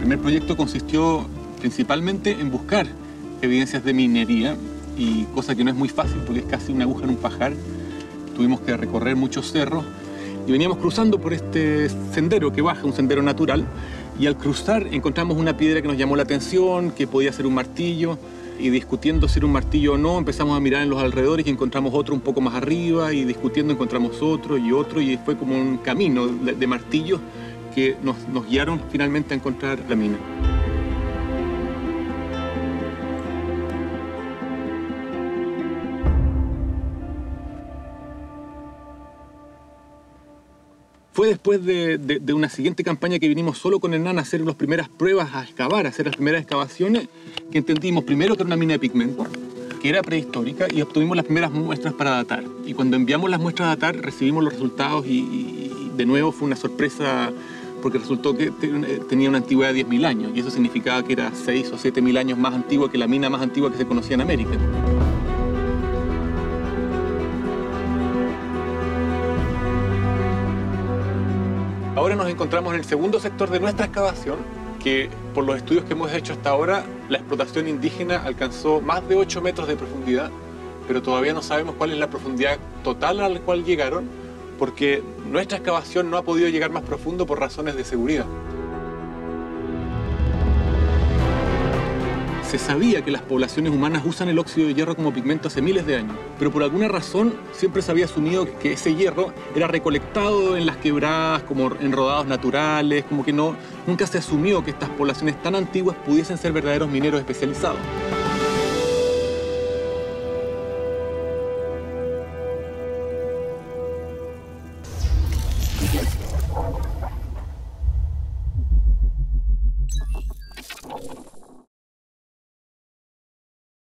primer proyecto consistió principalmente en buscar evidencias de minería, y cosa que no es muy fácil porque es casi una aguja en un pajar. Tuvimos que recorrer muchos cerros y veníamos cruzando por este sendero que baja, un sendero natural, y al cruzar encontramos una piedra que nos llamó la atención, que podía ser un martillo, y discutiendo si era un martillo o no, empezamos a mirar en los alrededores y encontramos otro un poco más arriba, y discutiendo encontramos otro, y fue como un camino de martillos que nos guiaron finalmente a encontrar la mina. Fue después de una siguiente campaña que vinimos solo con Hernán a hacer las primeras pruebas, a excavar, a hacer las primeras excavaciones, que entendimos primero que era una mina de pigmento, que era prehistórica, y obtuvimos las primeras muestras para datar. Y cuando enviamos las muestras a datar, recibimos los resultados y de nuevo fue una sorpresa, porque resultó que tenía una antigüedad de 10.000 años, y eso significaba que era 6 o 7.000 años más antigua que la mina más antigua que se conocía en América. Ahora nos encontramos en el segundo sector de nuestra excavación, que por los estudios que hemos hecho hasta ahora, la explotación indígena alcanzó más de 8 metros de profundidad, pero todavía no sabemos cuál es la profundidad total a la cual llegaron, porque nuestra excavación no ha podido llegar más profundo por razones de seguridad. Se sabía que las poblaciones humanas usan el óxido de hierro como pigmento hace miles de años, pero por alguna razón siempre se había asumido que ese hierro era recolectado en las quebradas, como en rodados naturales, como que nunca se asumió que estas poblaciones tan antiguas pudiesen ser verdaderos mineros especializados.